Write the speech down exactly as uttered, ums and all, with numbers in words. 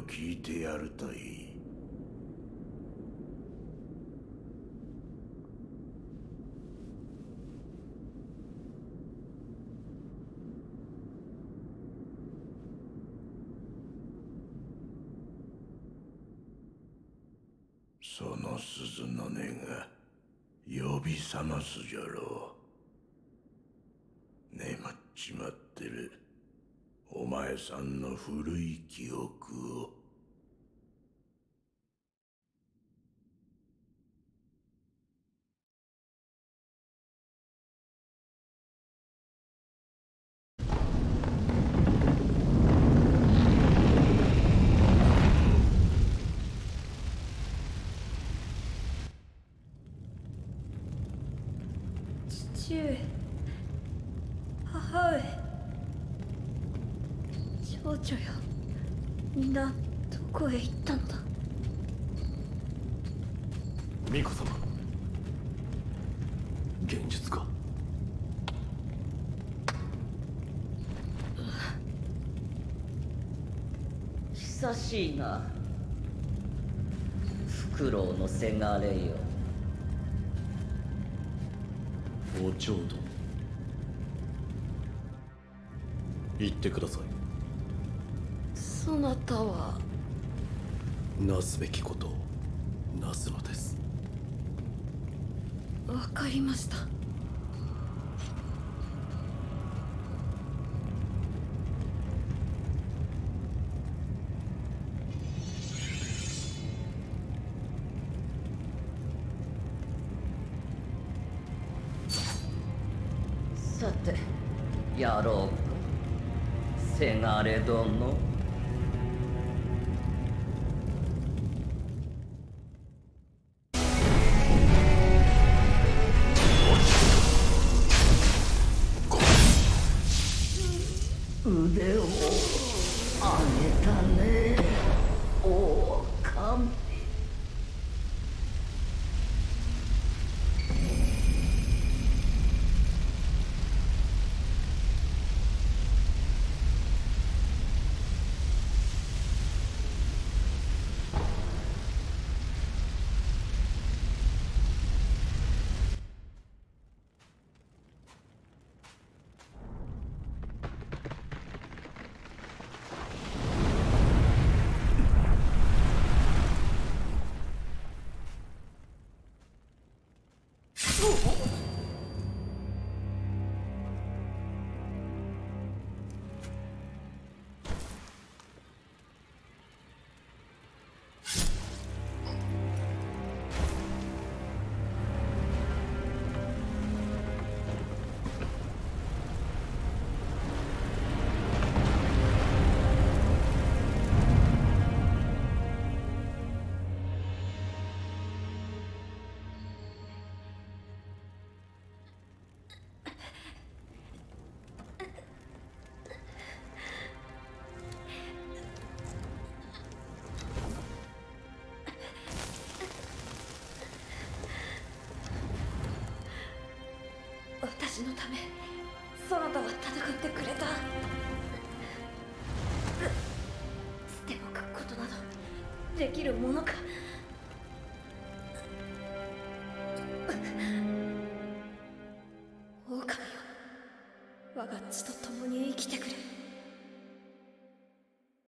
聞いてやるといい。その鈴の音が呼び覚ますじゃろう。眠っちまってるお前さんの古い記憶を。 父上、母上、少女よ、みんなどこへ行ったのだ。 巫女様、現実か。 久しいな、フクロウのせがれよ。 お嬢殿、言ってください。 そなたは。 なすべきことをなすのです。 わかりました。 さて、やろうか、せがれ殿。腕を上げたね、お神。 私のため、そなたは戦ってくれた。捨ておくことなどできるものか。狼よ、我が血と共に生きてくれ。